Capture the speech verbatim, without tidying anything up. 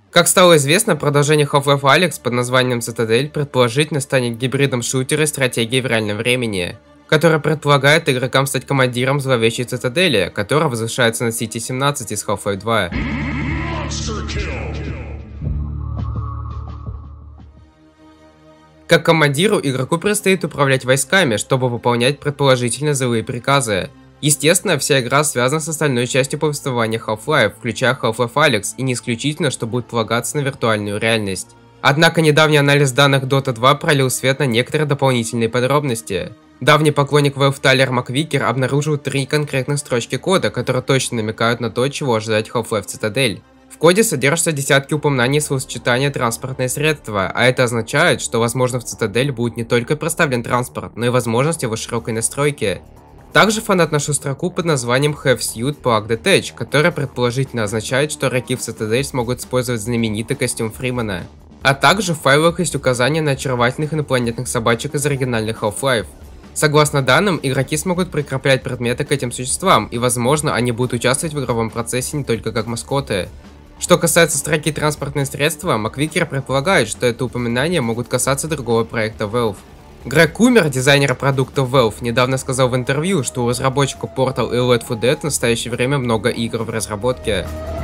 Как стало известно, продолжение Half-Life Alyx под названием Citadel предположительно станет гибридом шутера и стратегии в реальном времени, которая предполагает игрокам стать командиром зловещей цитадели, которая возвышается на Сити семнадцать из Half-Life два. Как командиру, игроку предстоит управлять войсками, чтобы выполнять предположительно злые приказы. Естественно, вся игра связана с остальной частью повествования Half-Life, включая Half-Life Alyx, и не исключительно, что будет полагаться на виртуальную реальность. Однако недавний анализ данных Дота два пролил свет на некоторые дополнительные подробности. Давний поклонник Valve Тайлер Маквикер обнаружил три конкретных строчки кода, которые точно намекают на то, чего ожидать Half-Life Citadel. В коде содержатся десятки упоминаний словосочетания «транспортное средство», а это означает, что, возможно, в Citadel будет не только представлен транспорт, но и возможность его широкой настройки. Также фанат нашу строку под названием Have Suit Plug Detach, которая предположительно означает, что игроки в Citadel смогут использовать знаменитый костюм Фримена. А также в файлах есть указания на очаровательных инопланетных собачек из оригинальных Half-Life. Согласно данным, игроки смогут прикреплять предметы к этим существам, и возможно, они будут участвовать в игровом процессе не только как маскоты. Что касается строки «транспортные средства», Маквикер предполагает, что это упоминания могут касаться другого проекта Valve. Грег Кумер, дизайнер продуктов Valve, недавно сказал в интервью, что у разработчиков Portal и Left four Dead в настоящее время много игр в разработке.